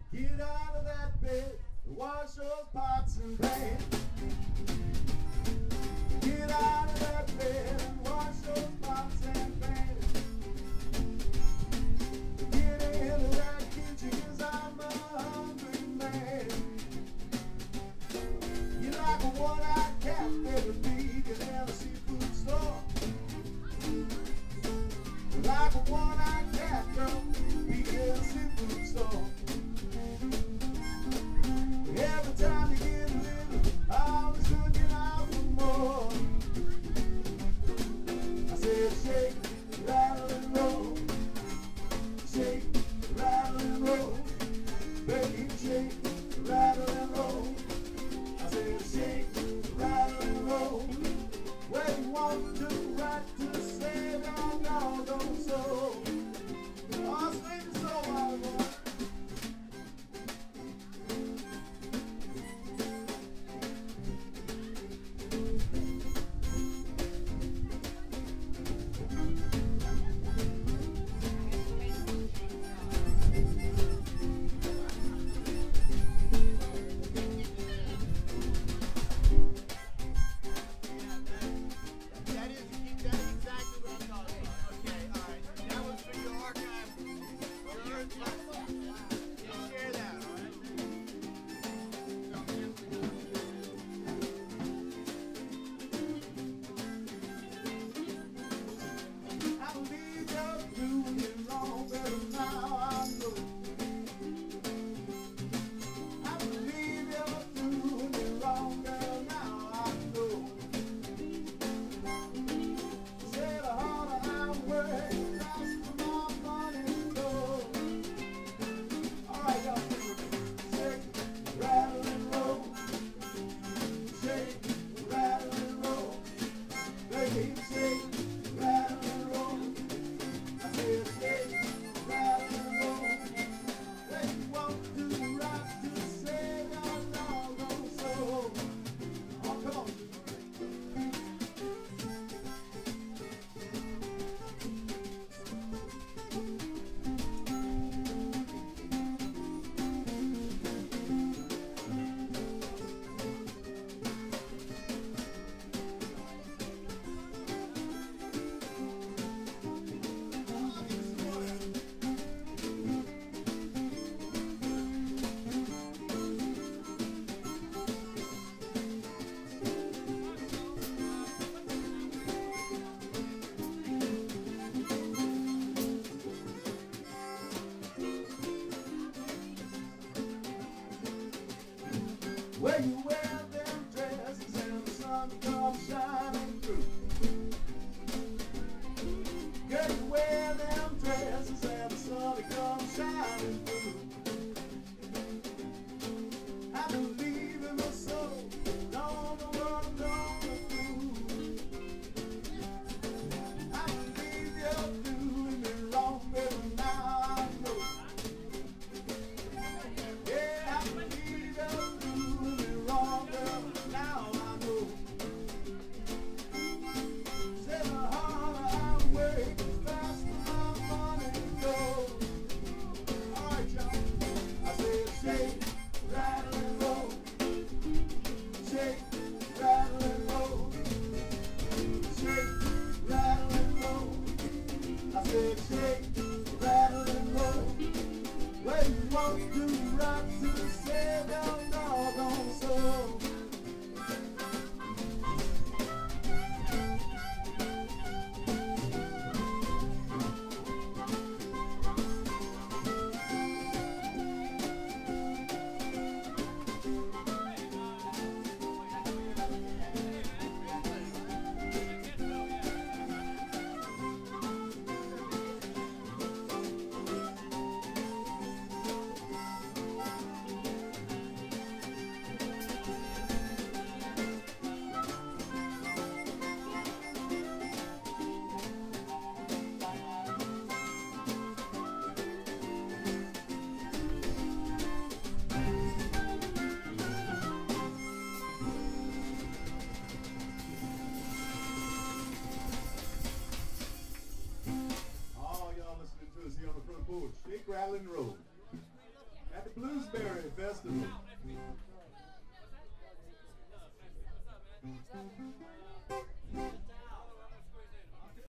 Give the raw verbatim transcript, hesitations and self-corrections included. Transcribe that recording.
Get out of that bed and wash those pots and pans. Get out of that bed and wash those pots and pans. Get into that kitchen 'cause I'm a hungry man. You're like a one-eyed cat, baby, peeking in a seafood store. Like a one-eyed cat, girl, peeking in a seafood store. Every time you get a little, I was looking out for more. I said shake, rattle and roll. Shake, rattle and roll. Baby, shake, rattle and roll. I said shake, rattle and roll. Where you want to right to save your doggone soul. Oh, sing the soul out of it. Where you wear them dresses and the sun comes shining through. Girl, you wear them dresses and the sun comes shining through. I believe in my soul, know the world I'm going through. I believe you're doing me wrong, baby, now I know. Yeah, I believe you're doing me wrong, girl, now I know. Say the harder I work, the faster my money goes. All right, y'all. I said shake, rattle and roll. Shake, rattle and roll. Shake, rattle and roll. I said shake, rattle and roll. Where you want to rock to save your doggone soul. BluesBerry Festival.